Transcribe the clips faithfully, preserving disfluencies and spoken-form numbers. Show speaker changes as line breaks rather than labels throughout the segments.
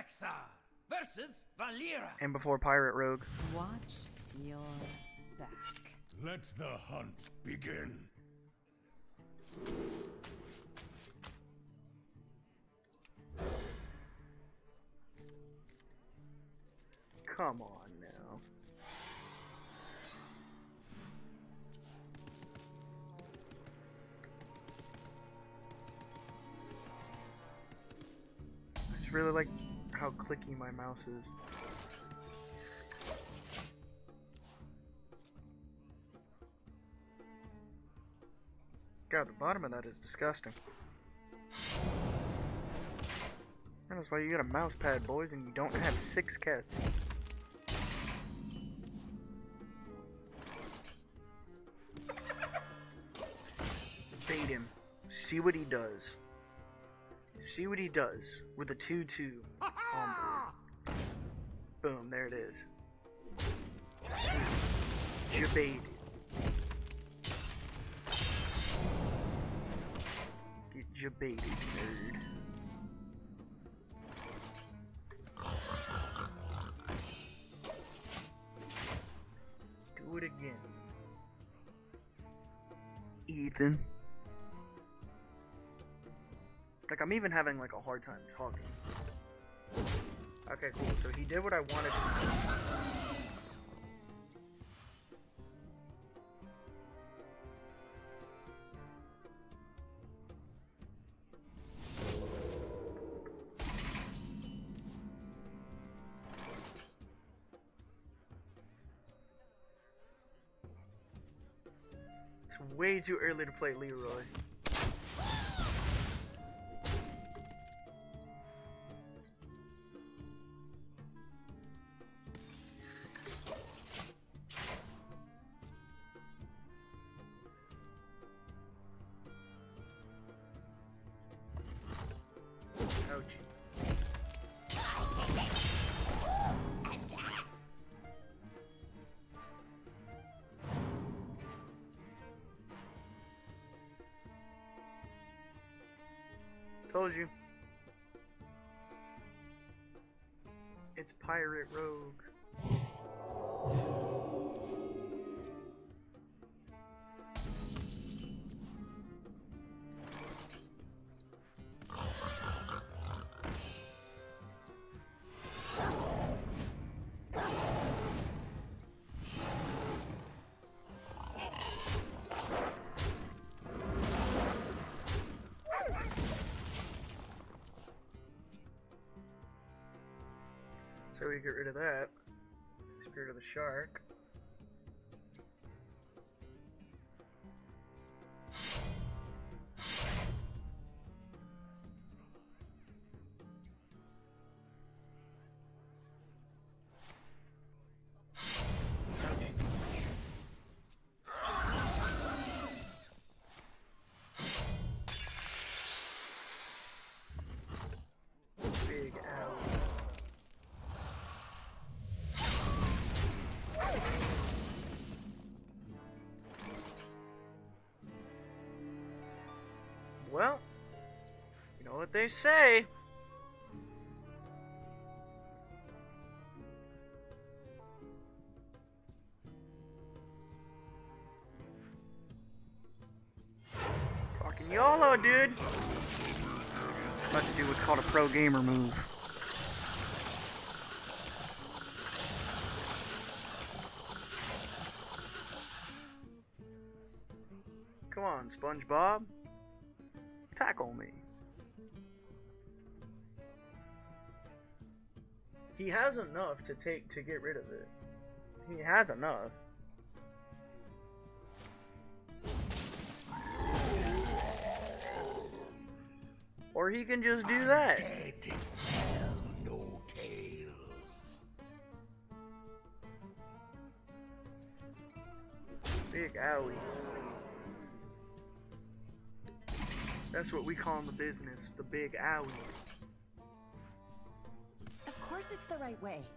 Rexxar versus Valeera.
And before Pirate Rogue.
Watch your back.
Let the hunt begin.
Come on now. I just really like how clicky my mouse is. God, the bottom of that is disgusting. That's why you got a mouse pad, boys, and you don't have six cats. Bait him. See what he does. See what he does with a two two on board. Boom, there it is. Sweet. Jabaited. Get jabaited, nerd. Do it again. Ethan. Like, I'm even having, like, a hard time talking. Okay, cool. So he did what I wanted to do. It's way too early to play Leroy. Ouch. Told you. It's Pirate Rogue. So we get rid of that. Spirit of the Shark. Big owl. Well, you know what they say. Talking YOLO, dude. About to do what's called a pro gamer move. Come on, SpongeBob. Tackle me. He has enough to take to get rid of it. He has enough. Or he can just do that.
Dead. Tell no tales.
Big owie. That's what we call in the business, the big owie.
Of course it's the right way.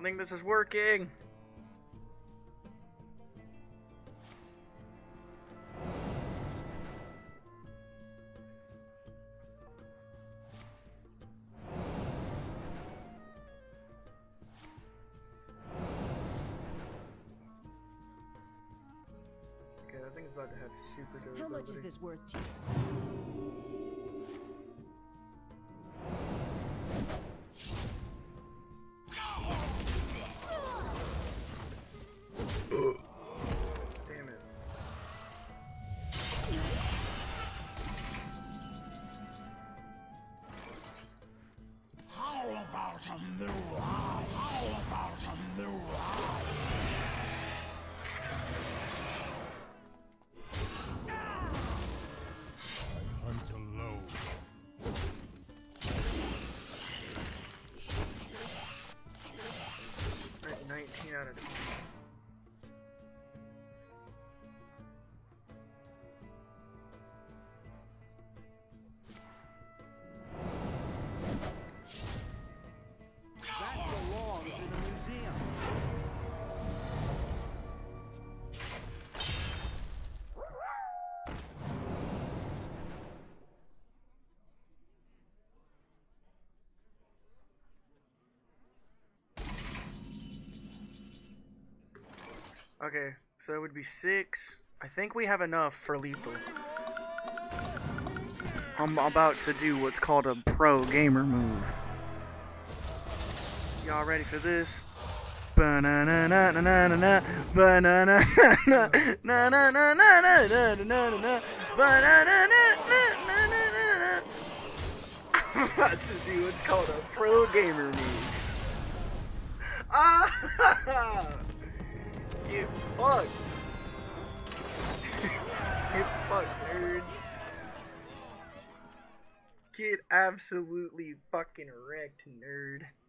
don't think this is working. Okay, that thing's about to have super durability.
How much is this worth to you?
Damn it.
How about a mirror? How about a mirror? I hunt alone.
Alright, nineteen out of twenty.
That belongs in a museum.
Okay, so it would be six. I think we have enough for lethal. I'm about to do what's called a pro gamer move. Y'all ready for this? Ba-na-na-na-na-na-na, ba-na-na-na-na, na-na-na-na-na-na-na-na, ba-na-na-na-na-na-na-na. I'm about to do what's called a pro gamer move. Ah! Get fucked. Get fucked, nerd. Get absolutely fucking wrecked, nerd.